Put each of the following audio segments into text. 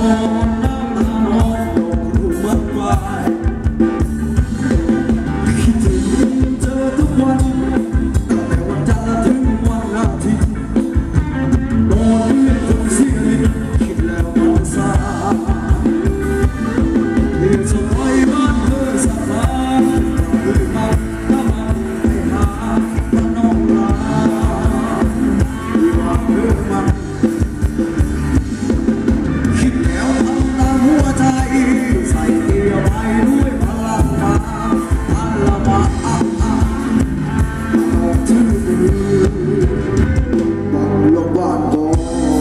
อนน้ำตาน้องดอกรูเมื่อวานคิดถึงเธอทุกวันตั้งแต่วันจันทร์ถึงวันอาทิตย์นอนเพื่อนคนเสียลิ้นคิดแล้วมันซาเดี๋ยวจะไปบ้านเธอสักวันเลยมาถ้ามันไปหาบ้านน้องลาที่ว่าเธอมันคิดแล้วทำตามหัวใจใส่เกียร์ไปด้วยพลังมาพลังมาถือบังลงบ้านก่อน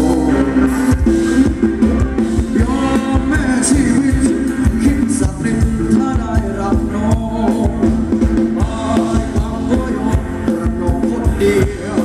ยอมแม่ชีวิตคิดสักนิดถ้าได้รักน้องบายบางก็ยอมรักน้องคนเดียว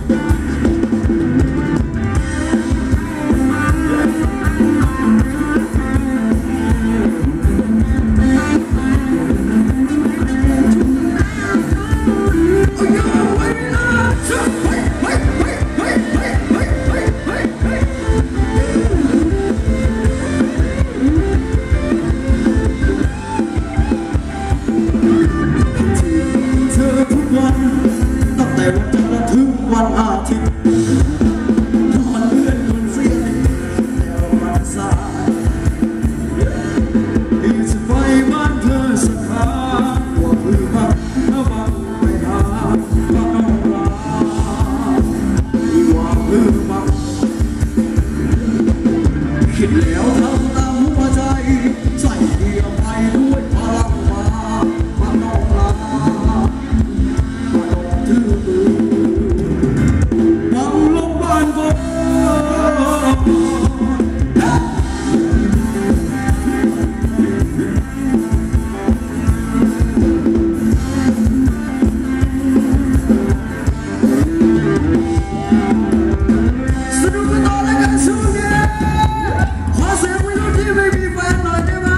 ตั้งแต่วันจันทร์ถึงวันอาทิตย์นอนเลื่อนบนเสียงแล้วมันสายที่จะไปบ้านเธอสักครั้งว่าเพื่อมาถ้าบังไปหาบ้านน้องลาที่ว่าเพื่อมาคิดแล้วทำตามหัวใจใส่เกียร์ไปด้วยพลังมาบ้านน้องลาบังลงบ้านก่อนสนุกกันต่อแล้วกันช่วงนี้ขอเสียงวัยรุ่นที่ไม่มีแฟนหน่อยได้ไหม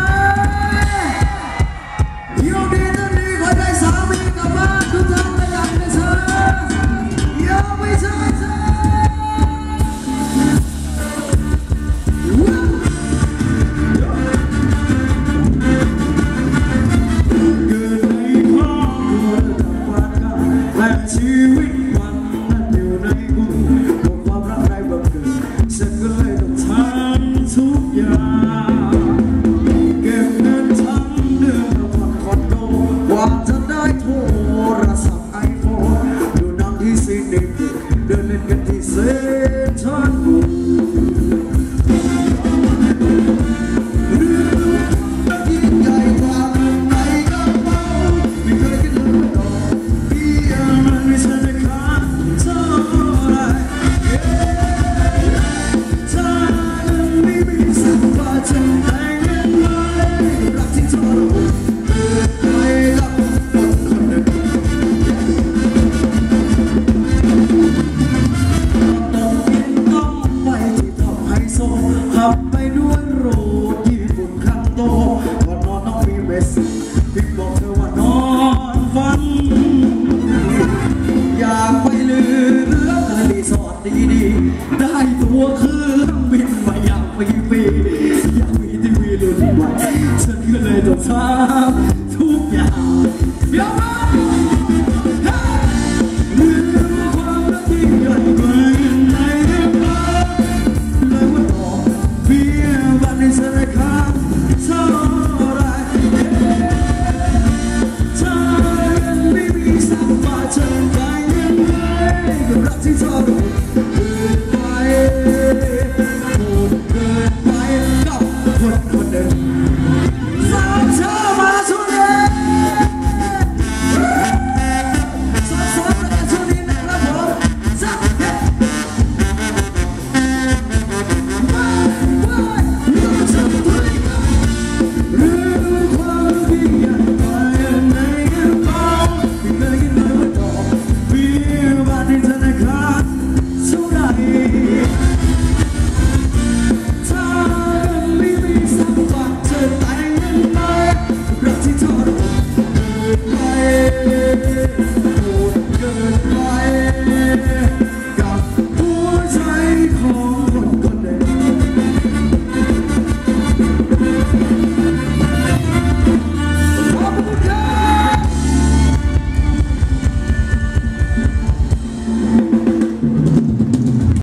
โยกดีตอนนี้ขอได้สามีกลับบ้านทุกท่านเลยอยากได้เธออย่าไปเจอเธอเกิดในครอบครัวกับบ้านกันและชีวิตมันนั้นอยู่ในกรุงกับความรักในบังเกิดฉันก็เลยต้องทำทุกอย่างเก็บเงินทั้งเดือนมาผ่อนคอนโดกว่าจะได้โทรศัพท์ไอโฟนดูหนังที่ซีนิคเดินเล่นกันที่เซ็นทรัลเรื่องยิ่งใหญ่กว่าเงินในกระเป๋าไม่เคยคิดเลยต่อพี่ยังไม่ใช่ในขาดเท่าไรถ้ายังไม่มีสักบาทจะแต่งงานไหมรักที่ทรมานไปกับคนคนหนึ่งต้องไปที่ท็อปไฮโซขับไปด้วยรถญี่ปุ่นคันโตก่อนนอนต้องมีเมสพี่บอกเธอว่านอนฝันอยากไปลือเรื่องรีสอร์ทดีๆได้ตัวเครื่องบินมาอยากไปฟรีอยากมีทีวีรุ่นใหม่ฉันก็เลยต้องทำทุกอย่างเดี๋ยวมาเรื่องความรักที่ใหญ่กว่าในเรื่องเลยว่าต่อเพียงวันในสถานการณ์